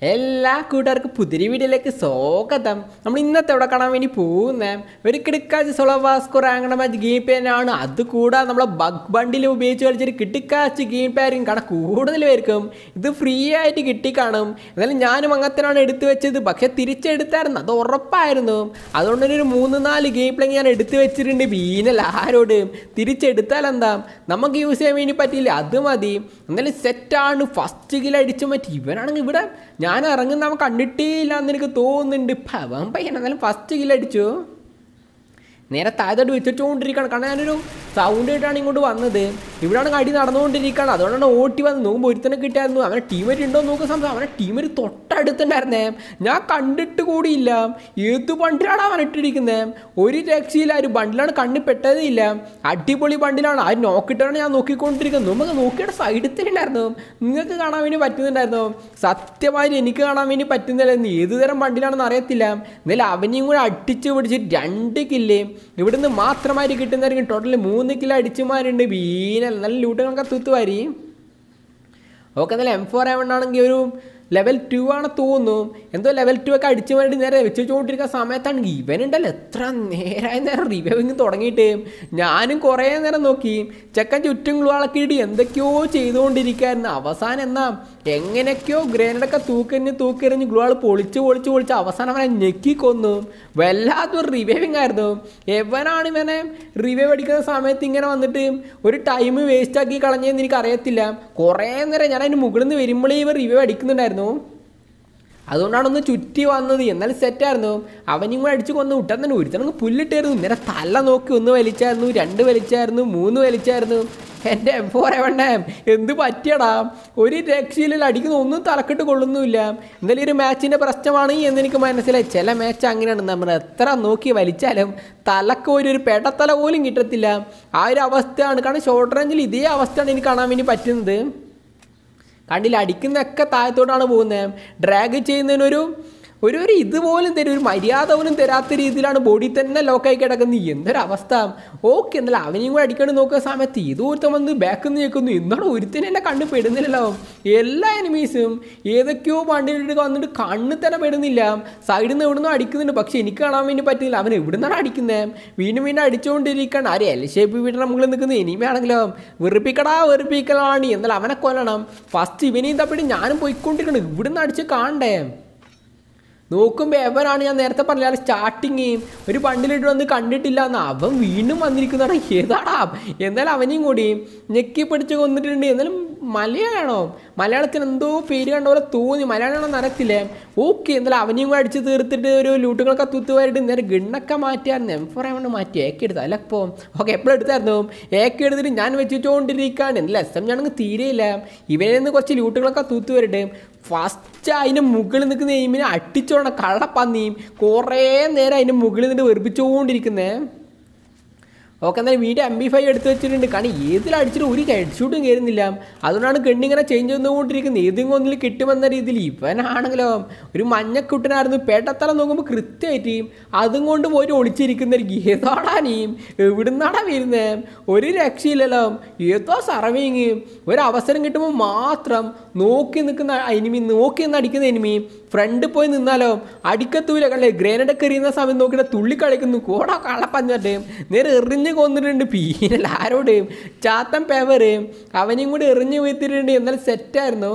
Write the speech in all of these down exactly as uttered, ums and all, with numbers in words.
എല്ലാ കൂട്ടുകാർക്കും പുതിയ വീഡിയോയിലേക്ക് സ്വാഗതം. നമ്മൾ ഇന്നത്തെ എവിടെ കാണാൻ വേണ്ടി പോകുന്നത് ഒരു കിടക്കാച്ച് സൊളവാസ്കോ റാങ്കണ മാച്ച് ഗെയിം പേനാണ്. അതുകൂടാതെ നമ്മളെ ബഗ് ബണ്ടിൽ ഉപയോഗിച്ച് കളിച്ചൊരു കിടക്കാച്ച് ഗെയിം പേരും കാണാൻ കൂടുതൽ പേർക്കും ഇത് ഫ്രീ ആയിട്ട് കിട്ടിക്കാണും. എന്നാലും ഞാനും അങ്ങനത്തെയാണ് എടുത്തു വെച്ചത്, പക്ഷെ തിരിച്ചെടുത്തായിരുന്നു, അത് ഉറപ്പായിരുന്നു. അതുകൊണ്ട് തന്നെ ഒരു മൂന്ന് നാല് ഗെയിം പ്ലേ ഞാൻ എടുത്തു വെച്ചിട്ടുണ്ട്. ബീനൽ ആരോട് തിരിച്ചെടുത്താൽ എന്താ, നമുക്ക് യൂസ് ചെയ്യാൻ വേണ്ടി പറ്റില്ല, അത് മതി. എന്നാലും സെറ്റാണ്. ഫസ്റ്റ് കിൽ അടിച്ചു പറ്റി. ഇവനാണെങ്കിൽ ഇവിടെ ഞാൻ ഇറങ്ങുന്ന അവൻ കണ്ടിട്ടേ ഇല്ല എന്ന് എനിക്ക് തോന്നുന്നുണ്ട്. അവൻ പയ്യൻ എന്നാലും ഫസ്റ്റ് കില്ലടിച്ചു. നേരെ താഴത്തോട്ട് വെച്ചിട്ടുകൊണ്ടിരിക്കുകയാണ്. കാരണം ഞാനൊരു സൗണ്ട് ആയിട്ടാണ് ഇങ്ങോട്ട് വന്നത്. ഇവിടെയാണ് അടി നടന്നുകൊണ്ടിരിക്കുകയാണ്. അതുകൊണ്ടാണ് ഓട്ടി വന്ന് നോക്കുമ്പോൾ ഒരുത്തനെ കിട്ടിയായിരുന്നു. അവനെ ടീമേറ്റ് ഉണ്ടോ എന്ന് നോക്കുന്ന സമയം അവനെ ടീമേറ്റ് തൊട്ടടുത്തുണ്ടായിരുന്നേ. ഞാൻ കണ്ടിട്ട് കൂടിയില്ല. ഏത് ബണ്ടിലാണ് അവൻ ഇട്ടിരിക്കുന്നത്, ഒരു രക്ഷയില്ല. ഒരു ബണ്ടിലാണ് കണ്ണിൽ പെട്ടതേ ഇല്ല. അടിപൊളി ബണ്ടിലാണ്. ആ നോക്കിയിട്ടാണ് ഞാൻ നോക്കിക്കൊണ്ടിരിക്കുന്നത്. നമുക്ക് നോക്കിയുടെ സൈഡിൽ തന്നെ ഉണ്ടായിരുന്നു. നിങ്ങൾക്ക് കാണാൻ വേണ്ടി പറ്റുന്നുണ്ടായിരുന്നു. സത്യമായി എനിക്ക് കാണാൻ വേണ്ടി പറ്റുന്നില്ലായിരുന്നു. ഏത് തരം ബണ്ടിലാണെന്ന് അറിയത്തില്ല. എന്നാലും അവനെയും കൂടെ അടിച്ച് പിടിച്ച് രണ്ട് കില്ല് ഇവിടുന്ന് മാത്രമായിട്ട് കിട്ടുന്നതായിരിക്കും. ടോട്ടൽ മൂന്ന് കിലോ അടിച്ചുമാരുണ്ട്. വീനൽ നല്ല ലൂട്ടുകളൊക്കെ തൂത്തുവാരി. ഓക്കെ, എന്നാലും എം ഫോർ എവൺ ആണെങ്കിൽ ഒരു ലെവൽ ടു ആണ് തോന്നുന്നു. എന്തോ ലെവൽ ടു ഒക്കെ അടിച്ചു വേണ്ടി നേരെ വെച്ചുകൊണ്ടിരിക്കുന്ന സമയത്താണെങ്കിൽ ഇവനുണ്ടല്ലോ എത്ര നേരമായ നേരം റിവൈവിങ് തുടങ്ങിയിട്ട്. ഞാനും കുറേ നേരം നോക്കി. ചെക്കൻ ചുറ്റും ഗ്ലുവാളക്കിയിട്ട് എന്തൊക്കെയോ ചെയ്തുകൊണ്ടിരിക്കുകയായിരുന്നു. അവസാനം എന്നാ എങ്ങനെയൊക്കെയോ ഗ്രേനഡൊക്കെ തൂക്കെറിഞ്ഞ് തൂക്കെറിഞ്ഞ് ഗ്ലുവാൾ പൊളിച്ച് പൊളിച്ച് പൊളിച്ച് അവസാനം അവനെ ഞെക്കിക്കൊന്നു. വല്ലാത്തൊരു റിവൈവിങ് ആയിരുന്നു. എവനാണ് ഇവനെ റിവൈവ് അടിക്കുന്ന സമയത്ത് ഇങ്ങനെ വന്നിട്ട് ഒരു ടൈം വേസ്റ്റ് ആക്കി കളഞ്ഞതെന്ന് എനിക്ക് അറിയത്തില്ല. കുറേ നേരം ഞാൻ അതിന് മുകളിൽ നിന്ന് വരുമ്പോഴേ ഇവർ റിവൈവ് അടിക്കുന്നുണ്ടായിരുന്നു. അതുകൊണ്ടാണ് ഒന്ന് ചുറ്റി വന്നത്. എന്നാലും സെറ്റായിരുന്നു. അവനും കൂടെ അടിച്ച് കൊന്ന് വിട്ടാൽ തന്നെ ഒരുത്തനങ്ങ് പുല്ലിട്ടായിരുന്നു. നേരെ തല നോക്കി ഒന്ന് വലിച്ചായിരുന്നു, രണ്ട് വലിച്ചായിരുന്നു, മൂന്ന് വലിച്ചായിരുന്നു. എൻ്റെ എം ഫോർ എവണ്ണ എന്ത് പറ്റിയടാ, ഒരു രക്ഷയിലും അടിക്കുന്ന ഒന്നും തലക്കെട്ട് കൊള്ളുന്നുമില്ല. എന്തായാലും ഒരു മാച്ചിൻ്റെ പ്രശ്നമാണ് എന്നെനിക്ക് മനസ്സിലായി. ചില മാച്ച് അങ്ങനെയാണ്, നമ്മൾ എത്ര നോക്കി വലിച്ചാലും തലക്ക് ഒരു ഒരു പെടത്തല പോലും കിട്ടത്തില്ല. ആ ഒരു അവസ്ഥയാണ്. കാരണം ഷോർട്ട് റേഞ്ചിൽ ഇതേ അവസ്ഥയാണ് എനിക്ക് കാണാൻ വേണ്ടി പറ്റുന്നത്. കണ്ടില്ല, അടിക്കുന്നതൊക്കെ താഴത്തോട്ടാണ് പോകുന്നത്. ഡ്രാഗ് ചെയ്യുന്നതിനൊരു ഒരു ഒരു ഇതുപോലും തരും, ഒരു മര്യാദ പോലും തരാത്ത രീതിയിലാണ് ബോഡി തന്നെ ലോക്കായി കിടക്കുന്നത്. എന്തൊരവസ്ഥ. ഓക്കെ, എന്നാലും അവനെയും കൂടെ അടിക്കണം നോക്കുന്ന സമയത്ത് ഇത് ഒരുത്തം വന്ന് ബാക്കിൽ നിന്ന് കേൾക്കുന്നു. എന്നാണ് ഒരുത്തനെ എന്നെ കണ്ണ് പെടുന്നില്ലല്ലോ. എല്ലാ എനിമീസും ഏതൊക്കെയോ വണ്ടിയിട്ട് വന്നിട്ട് കണ്ണ് തന്നെ പെടുന്നില്ല. സൈഡിൽ നിന്ന് എവിടെ നിന്നും അടിക്കുന്നുണ്ട്, പക്ഷെ എനിക്ക് കാണാൻ വേണ്ടി പറ്റില്ല. അവൻ എവിടെ നിന്നാണ് അടിക്കുന്നത്. വീണ്ടും വീണ്ടും അടിച്ചുകൊണ്ടിരിക്കുകയാണ്. ആര് എൽ ഷേപ്പ് വീട്ടിൽ മുകളിൽ നിൽക്കുന്നത് എനിമയാണെങ്കിലോ വെറുപ്പിക്കടാ വെറുപ്പിക്കലാണ്. എന്നാൽ അവനെ കൊല്ലണം. ഫസ്റ്റ് ഇവനെയും തപ്പിട്ട് ഞാനും പോയിക്കൊണ്ടിരിക്കണം. ഇവിടുന്ന് അടിച്ച് കാണണ്ടേ. നോക്കുമ്പോൾ എവനാണ് ഞാൻ നേരത്തെ പറഞ്ഞാൽ സ്റ്റാർട്ടിങ് ഒരു ബണ്ടിലിട്ട് വന്ന് കണ്ടിട്ടില്ല എന്ന്. അവൻ വീണ്ടും വന്നിരിക്കുന്നതാണ്. ഏതാടാ. എന്നാലും അവനെയും കൂടി ഞെക്കി പിടിച്ച് കൊന്നിട്ടുണ്ട്. എന്നാലും മലയാളമാണോ, മലയാളത്തിന് എന്തോ പേര് കണ്ട പോലെ തോന്നി. മലയാളമാണോ നടത്തില്ലേ. ഓക്കെ, എന്നാലും അവനെയും കൂടെ അടിച്ച് തീർത്തിട്ട് ഒരു ലൂട്ടുകളൊക്കെ തൂത്തുവായിട്ട് നേരെ ഗണ്ണൊക്കെ മാറ്റിയായിരുന്നു. എം ഫോർ എവൺ മാറ്റി ഏക്കെ എടുത്തു. അല്ല ഇപ്പോൾ ഓക്കെ എപ്പോഴും എടുത്തായിരുന്നു. ഏക്കെ എടുത്തിട്ട് ഞാൻ വെച്ചിട്ടുകൊണ്ടിരിക്കുകയാണ്. എന്നാലും എസ് എം ഞാണെങ്കിൽ തീരെയില്ല. ഇവനിൽ നിന്ന് കുറച്ച് ലൂട്ടുകളൊക്കെ തൂത്തുവരട്ടെ. ഫസ്റ്റ് അതിൻ്റെ മുകളിൽ നിൽക്കുന്ന എയിമിനെ അടിച്ചോണം കള്ളപ്പന്നിയും. കുറേ നേരം അതിൻ്റെ മുകളിൽ നിന്നിട്ട് വെറുപ്പിച്ചുകൊണ്ടിരിക്കുന്നത്. ഓക്കെ, എന്നാലും വീട്ടിൽ എം ബി ഫൈവ് എടുത്ത് വെച്ചിട്ടുണ്ട്. കാരണം ഏതിലടിച്ചിട്ട് ഒരു ഹെഡ് ഷൂട്ടും കയറുന്നില്ല. അതുകൊണ്ടാണ് ഗണ്ണിങ്ങനെ ചേഞ്ച് വന്നുകൊണ്ടിരിക്കുന്നത്. ഏതെങ്കിലും ഒന്നിൽ കിട്ടുമെന്ന രീതിയിൽ. ഇവനാണെങ്കിലോ ഒരു മഞ്ഞക്കുട്ടനായിരുന്നു. പേട്ടത്തല നോക്കുമ്പോൾ കൃത്യമായിട്ട് അതും കൊണ്ട് പോയിട്ട് ഒളിച്ചിരിക്കുന്നതായിരിക്കും. ഏതാടാ നീയും, എവിടുന്നാടാ വരുന്നത്, ഒരു രക്ഷയില്ലല്ലോ. ഏതോ സർവീങ് ഒരവസരം കിട്ടുമ്പോൾ മാത്രം നോക്കി നിൽക്കുന്ന എനിമി, നോക്കി നിന്ന് അടിക്കുന്ന എനിമി ഫ്രണ്ട് പോയി നിന്നാലോ അടിക്കത്തൂല. കണ്ടേ ഗ്രേനഡൊക്കെ എറിയുന്ന സമയം നോക്കിയിട്ട് തുള്ളി കളിക്കുന്നു. കൂടെ കള്ളപ്പഞ്ഞിട്ട് നേരെ എറിഞ്ഞ് കൊന്നിട്ടുണ്ട്. പീനൽ ആരോട് ചാത്തൻ പേവർ അവനെയും കൂടി എറിഞ്ഞ് വീഴ്ത്തിട്ടുണ്ട്. എന്നാലും സെറ്റായിരുന്നു.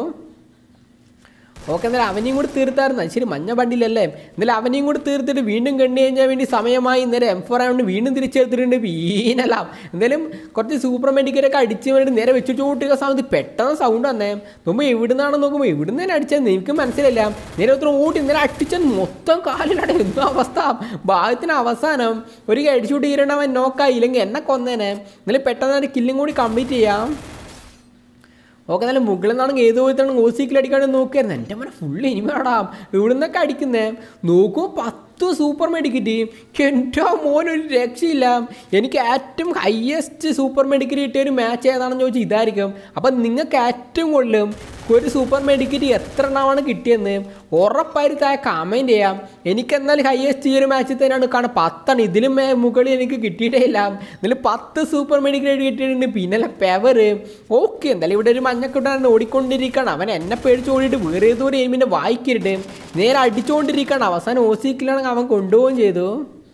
ഓക്കെ, എന്നാലും അവനെയും കൂടി തീർത്തായിരുന്നു. ശരി, മഞ്ഞ ബണ്ടിലല്ലേ. എന്നാലും അവനെയും കൂടി തീർത്തിട്ട് വീണ്ടും കണ്ണി കഴിഞ്ഞാൽ വേണ്ടി സമയമായി. നേരെ എം ഫോർ ആയതുകൊണ്ട് വീണ്ടും തിരിച്ചെടുത്തിട്ടുണ്ട്. വീണലാം എന്തായാലും കുറച്ച് സൂപ്പർ മെഡിക്കലൊക്കെ അടിച്ച് വേണ്ടി നേരെ വെച്ചു ചോട്ടിക്കുന്ന സമയത്ത് പെട്ടെന്ന് സൗണ്ട് വന്നേ. നോക്കുമ്പോൾ എവിടുന്നാണെന്ന് നോക്കുമ്പോൾ എവിടുന്ന് തന്നെ അടിച്ചതെന്ന് എനിക്ക് മനസ്സിലായില്ല. നേരെ ഒത്തിരി ഓട്ടി നേരെ അടിച്ചാൽ മൊത്തം കാലിലട എന്തോ അവസ്ഥ. ഭാഗത്തിന് അവസാനം ഒരു അടിച്ചുകൂട്ടി തീരണ്ടവൻ നോക്കായി, ഇല്ലെങ്കിൽ എന്നെ കൊന്നേനെ. എന്നാലും പെട്ടെന്ന് കില്ലും കൂടി കംപ്ലീറ്റ് ചെയ്യാം. ഓക്കെ, എന്നാലും മുകളിൽ നിന്നാണെങ്കിൽ ഏത് പോലത്താണ് ഓസിക്കിൽ അടിക്കാണ്ട് നോക്കിയായിരുന്നു. എൻ്റെ മോനെ ഫുള്ള് ഇനിമേടാം ഇവിടെ നിന്നൊക്കെ അടിക്കുന്നേ. നോക്കുമ്പോൾ പത്ത് സൂപ്പർ മെഡിക്കറ്റ്. എൻ്റെ മോനൊരു രക്ഷയില്ല. എനിക്ക് ഏറ്റവും ഹയസ്റ്റ് സൂപ്പർ മെഡിക്കറ്റ് കിട്ടിയ ഒരു മാച്ച് ഏതാണെന്ന് ചോദിച്ചാൽ ഇതായിരിക്കും. അപ്പം നിങ്ങൾക്ക് ഏറ്റവും കൂടുതലും ഒരു സൂപ്പർ മെഡിക്കറ്റ് എത്ര എണ്ണമാണ് കിട്ടിയെന്ന് ഉറപ്പായിട്ട് താഴെ കമൻറ്റ് ചെയ്യാം. എനിക്കെന്നാൽ ഹയസ്റ്റ് ഈ ഒരു മാച്ചിൽ തന്നെയാണ് കാരണം പത്താണ് ഇതിലും മുകളിൽ എനിക്ക് കിട്ടിയിട്ടേ ഇല്ല. എന്നാലും പത്ത് സൂപ്പർ മെഡിക്കറ്റ് കിട്ടിയിട്ടുണ്ട്. പിന്നെ പെവർ ഓക്കെ എന്തായാലും ഇവിടെ ഒരു മഞ്ഞക്കുട്ടാണ് ഓടിക്കൊണ്ടിരിക്കുകയാണ്. അവൻ എന്നെ പേടിച്ച് ഓടിയിട്ട് വേറെ ഏതോ ഒരു എയിമിൻ്റെ വായിക്കരുത് നേരെ അടിച്ചുകൊണ്ടിരിക്കുകയാണ്. അവസാനം ഓസിക്കിലാണെങ്കിൽ അവൻ കൊണ്ടുപോവുകയും ചെയ്തു.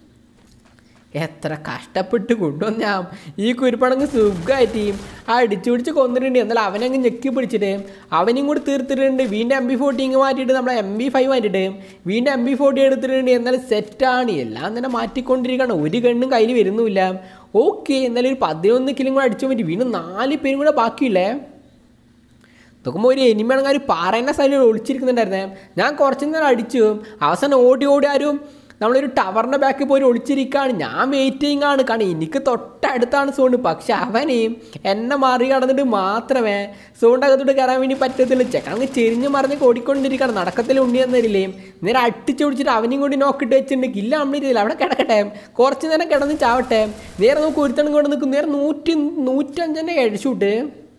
എത്ര കഷ്ടപ്പെട്ട് കൊണ്ടുവന്ന ഈ കുരുപ്പണങ്ങ് സുഖമായിട്ട് ആ അടിച്ചു പിടിച്ച് കൊന്നിട്ടുണ്ട്. എന്നാൽ അവനങ്ങ് ഞെക്കി പിടിച്ചിട്ട് അവനും കൂടി തീർത്തിട്ടുണ്ട്. വീണ്ടും എം ബി ഫോർട്ടി ഇങ്ങ് മാറ്റിയിട്ട് നമ്മളെ എം ബി ഫൈവ് മാറ്റിയിട്ട് വീണ്ടും എം ബി ഫോർട്ടി എടുത്തിട്ടുണ്ട്. എന്നാൽ സെറ്റാണ് എല്ലാം തന്നെ മാറ്റിക്കൊണ്ടിരിക്കുകയാണ്. ഒരു ഗണ്ണും കയ്യിൽ വരുന്നുമില്ല. ഓക്കെ എന്നാലും ഒരു പതിനൊന്ന് കിലും കൂടെ അടിച്ചു പറ്റി. വീണ്ടും നാല് പേരും കൂടെ ബാക്കിയില്ലേ. നോക്കുമ്പോൾ ഒരു എനിമയാണെങ്കിൽ ഒരു പാറേൻ്റെ സൈഡിൽ ഒളിച്ചിരിക്കുന്നുണ്ടായിരുന്നേ. ഞാൻ കുറച്ച് നേരം അടിച്ചു. അവസാനം ഓടി ഓടി ആരും നമ്മളൊരു ടവറിൻ്റെ ബാക്കിൽ പോയി ഒളിച്ചിരിക്കുകയാണ്. ഞാൻ വെയിറ്റിംഗ് ആണ് കാരണം എനിക്ക് തൊട്ടടുത്താണ് സോണ്. പക്ഷെ അവന് എന്നെ മറി കടന്നിട്ട് മാത്രമേ സോണിൻ്റെ അകത്തോട്ട് കയറാൻ വേണ്ടി പറ്റത്തില്ല. ചെക്കണെങ്കിൽ ചെരിഞ്ഞ് മറിഞ്ഞ് ഓടിക്കൊണ്ടിരിക്കുകയാണ്. നടക്കത്തിൽ ഉണ്ണി എന്നറിയില്ലേ നേരെ അടിച്ച് പിടിച്ചിട്ട് അവനെയും കൂടി നോക്കിയിട്ട് വെച്ചിട്ടുണ്ട്. കില്ല കംപ്ലീറ്റ് അവിടെ കിടക്കട്ടെ കുറച്ച് നേരം കിടന്ന് ചാവട്ടെ. നേരെ നമുക്ക് ഒരുത്തണം കൊണ്ട് നിൽക്കും. നേരെ നൂറ്റി നൂറ്റഞ്ചെന്നെ കഴിച്ചുവിട്ട്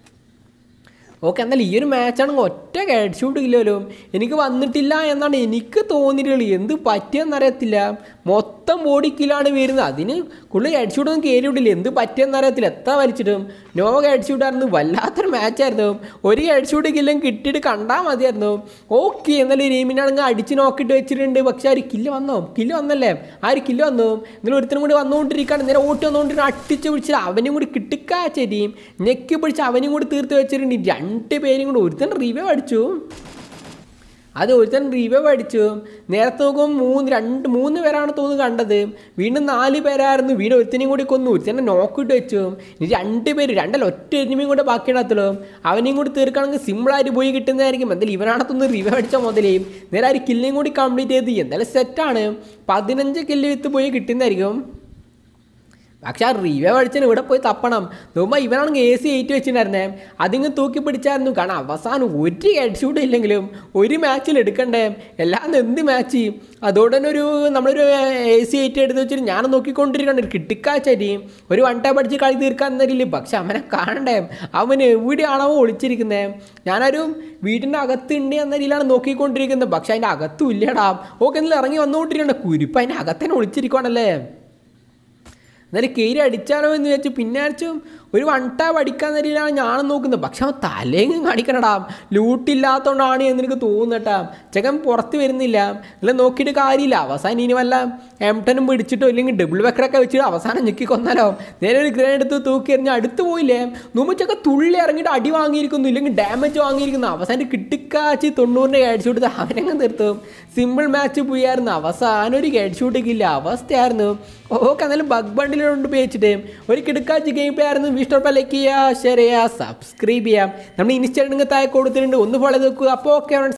ഓക്കെ എന്നാൽ ഈ ഒരു മാച്ചാണെങ്കിൽ ഒറ്റ ഹെഡ് ഷൂട്ട് ഇല്ലല്ലോ എനിക്ക് വന്നിട്ടില്ല എന്നാണ് എനിക്ക് തോന്നിയിട്ടുള്ളത്. എന്ത് പറ്റിയെന്നറിയത്തില്ല. മൊത്തം ബോഡി കില്ലാണ് വരുന്നത്. അതിന് കൂടുതൽ ഹെഡ് ഷൂട്ടൊന്നും കയറി വിട്ടില്ല. എന്ത് പറ്റിയെന്നറിയത്തില്ല. എത്ര വലിച്ചിട്ടും നോ ഹെഡ് ഷൂട്ടായിരുന്നു. വല്ലാത്തൊരു മാച്ചായിരുന്നു. ഒരു ഹെഡ് ഷൂട്ട് കില്ലും കിട്ടിയിട്ട് കണ്ടാൽ മതിയായിരുന്നു. ഓക്കെ എന്നാലും ടീമിനാണെങ്കിൽ അടിച്ച് നോക്കിയിട്ട് വെച്ചിട്ടുണ്ട്. പക്ഷെ ആ ഒരു കില്ല് വന്നോ കില്ല് വന്നല്ലേ ആ ഒരു കില്ല് വന്നു. എന്നാലും ഒരുത്തരും കൂടി വന്നുകൊണ്ടിരിക്കുകയാണ്. നേരെ ഓട്ടി വന്നുകൊണ്ടിരിക്കുന്ന അടിച്ച് പിടിച്ചിട്ട് അവനും കൂടി കിട്ടിക്കാച്ച ടീം ഞെക്കി പിടിച്ച് അവനും കൂടി തീർത്ത് വെച്ചിട്ടുണ്ട്. രണ്ട് പേരും കൂടി ഒരുത്തൻ റിവ്യൂ അടിച്ചു. അത് ഒരുത്തൻ റിവ്യൂ അടിച്ചു. നേരത്തെ നോക്കുമ്പോൾ മൂന്ന് രണ്ട് മൂന്ന് പേരാണ് തോന്നുന്നു കണ്ടത്. വീണ്ടും നാല് പേരായിരുന്നു. വീണ്ടും ഒരുത്തനെയും കൂടി കൊന്നു. ഒരുത്തന്നെ നോക്കിയിട്ട് വെച്ചു. ഇനി രണ്ട് പേര് രണ്ടല്ല ഒറ്റ എനിമയും കൂടെ ബാക്കിയിടത്തുള്ളൂ. അവനെയും കൂടി തീർക്കുകയാണെങ്കിൽ സിമ്പിളായിട്ട് പോയി കിട്ടുന്നതായിരിക്കും. എന്തായാലും ഇവനാണത്തൊന്ന് റിവ്യൂ അടിച്ച മുതലേ നേരെ ആ ഒരു കില്ലിയും കൂടി കംപ്ലീറ്റ് ചെയ്ത് എന്തായാലും സെറ്റാണ്. പതിനഞ്ച് കില്ല് വിത്ത് പോയി കിട്ടുന്നതായിരിക്കും. പക്ഷെ ആ റിവ്യൂ അടിച്ചാൽ ഇവിടെ പോയി തപ്പണം. നോക്കുമ്പോൾ ഇവനാണെങ്കിൽ എ സി എയ്റ്റ് വെച്ചിട്ടുണ്ടായിരുന്നേ. അതിങ്ങ് തൂക്കി പിടിച്ചായിരുന്നു. കാരണം അവസാനം ഒരു ഹെഡ് ഷൂട്ട് ഇല്ലെങ്കിലും ഒരു മാച്ചിൽ എടുക്കണ്ടേ. എല്ലാം എന്ത് മാച്ച് അതുകൊണ്ട് തന്നെ ഒരു നമ്മളൊരു എ സി എയ്റ്റ് എടുത്ത് വെച്ചിട്ട് ഞാൻ നോക്കിക്കൊണ്ടിരിക്കണ്ട ഒരു കിട്ടിക്കാച്ചാരി ഒരു വൺ ടൈം അടിച്ച് കളി തീർക്കാൻ തരില്ല. പക്ഷെ അവനെ കാണണ്ടേ അവൻ എവിടെയാണോ ഒളിച്ചിരിക്കുന്നത്. ഞാനൊരു വീട്ടിൻ്റെ അകത്തുണ്ട് എന്ന രീതിയിലാണ് നോക്കിക്കൊണ്ടിരിക്കുന്നത്. പക്ഷെ അതിൻ്റെ അകത്തും ഇല്ലടാ. ഓക്കെ എന്നാൽ ഇറങ്ങി വന്നുകൊണ്ടിരിക്കണ്ട കുരിപ്പ് അതിൻ്റെ അകത്തന്നെ ഒളിച്ചിരിക്കുകയാണല്ലേ. എന്നാലും കയറി അടിച്ചാലോ എന്ന് വെച്ച് പിന്നെ അടിച്ചും ഒരു വൺ ടാപ്പ് അടിക്കാൻ തരില്ലാണ് ഞാനും നോക്കുന്നത്. പക്ഷെ അവൻ തലേങ്ങും കാണിക്കണടാ. ലൂട്ടില്ലാത്തതുകൊണ്ടാണ് എന്ന് എനിക്ക് തോന്നുന്നട്ടാ. ചെക്കൻ പുറത്ത് വരുന്നില്ല. അല്ല നോക്കിയിട്ട് കാര്യമില്ല. അവസാനം ഇനി വല്ല എം ടെനും പിടിച്ചിട്ടോ ഇല്ലെങ്കിൽ ഡബിൾ വെക്കറൊക്കെ വെച്ചിട്ട് അവസാനം ഞെക്കി കൊന്നാലോ. നേരെ ഒരു ഗ്രേഡ് എടുത്ത് തൂക്കി എറിഞ്ഞ് അടുത്ത് പോയില്ലേ. നോമ്പൊക്കെ തുള്ളി ഇറങ്ങിയിട്ട് അടി വാങ്ങിയിരിക്കുന്നു ഇല്ലെങ്കിൽ ഡാമേജ് വാങ്ങിയിരിക്കുന്നു. അവസാനം കിട്ടിക്കാച്ചി തൊണ്ണൂറിൻ്റെ ഹെഡ് ഷൂട്ട് അവനങ്ങ് തീർത്തു. സിമ്പിൾ മാച്ച് പോയായിരുന്നു. അവസാനം ഒരു ഹെഡ് ഷൂട്ടിക്കില്ല അവസ്ഥയായിരുന്നു. ഓക്കെ എന്നാലും ബഗ് ബണ്ടിലുണ്ട് ഉപയോഗിച്ചിട്ട് ഒരു കിടക്കാച്ചി ഗെയിം പ്ലേ ആയിരുന്നു. ഇഷ്ടപ്പെട്ട ലൈക്ക് ചെയ്യുക ഷെയർ ചെയ്യുക സബ്സ്ക്രൈബ് ചെയ്യാം. നമ്മൾ ഇൻസ്റ്റാഗ്രാമിൽ താഴെ കൊടുത്തിട്ടുണ്ട് ഒന്ന് ഫോളോ ചെയ്ത് നോക്കുക. അപ്പോൾ ഓക്കെ.